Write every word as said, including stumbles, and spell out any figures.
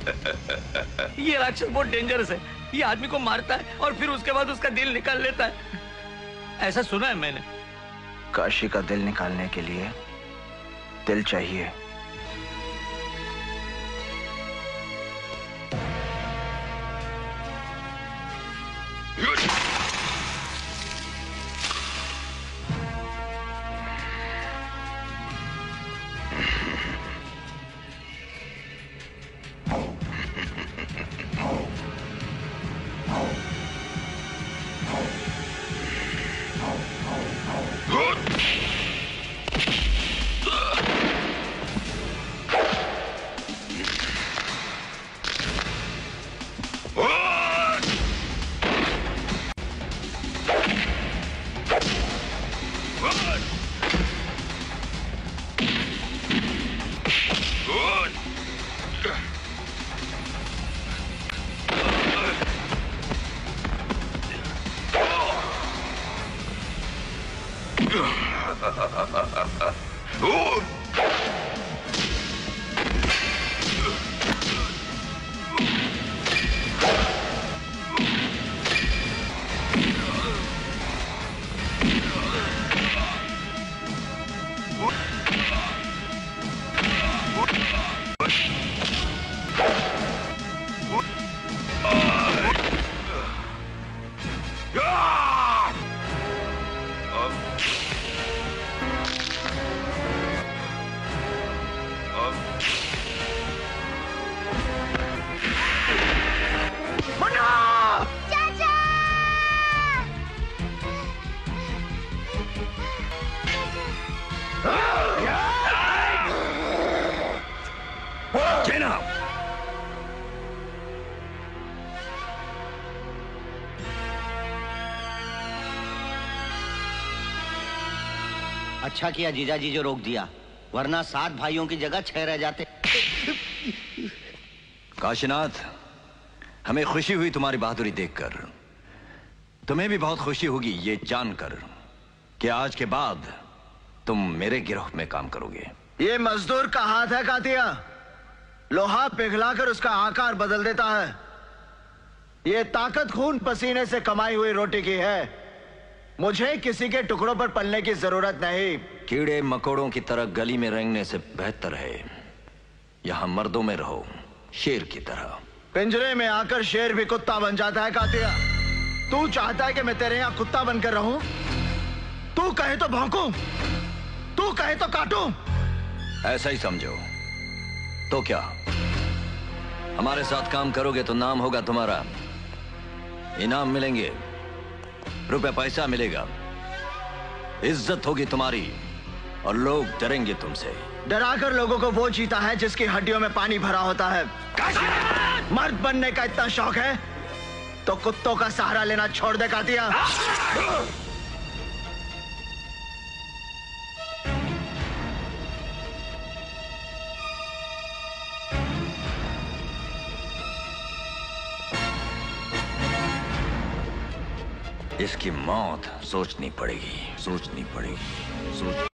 ये राक्षस बहुत डेंजरस है। ये आदमी को मारता है और फिर उसके बाद उसका दिल निकाल लेता है, ऐसा सुना है मैंने। काशी का दिल निकालने के लिए दिल चाहिए। अच्छा किया जीजाजी जो रोक दिया, वरना सात भाइयों की जगह छह रह जाते। काशीनाथ, हमें खुशी हुई तुम्हारी बहादुरी देखकर। तुम्हें भी बहुत खुशी होगी ये जानकर कि आज के बाद तुम मेरे गिरोह में काम करोगे। ये मजदूर का हाथ है कातिया, लोहा पिघलाकर उसका आकार बदल देता है। ये ताकत खून पसीने से कमाई हुई रोटी की है। मुझे किसी के टुकड़ों पर पलने की जरूरत नहीं। कीड़े मकोड़ों की तरह गली में रेंगने से बेहतर है यहां मर्दों में रहो, शेर की तरह। पिंजरे में आकर शेर भी कुत्ता बन जाता है कातिया। तू चाहता है कि मैं तेरे यहां कुत्ता बनकर रहूं? तू कहे तो भौंकूं, तू कहे तो काटूं। ऐसा ही समझो। तो क्या हमारे साथ काम करोगे तो नाम होगा तुम्हारा, इनाम मिलेंगे, रुपए पैसा मिलेगा, इज्जत होगी तुम्हारी और लोग डरेंगे तुमसे। डराकर लोगों को वो जीता है जिसकी हड्डियों में पानी भरा होता है। मर्द बनने का इतना शौक है तो कुत्तों का सहारा लेना छोड़ दे कातिया। इसकी मौत सोचनी पड़ेगी, सोचनी पड़ेगी, सोच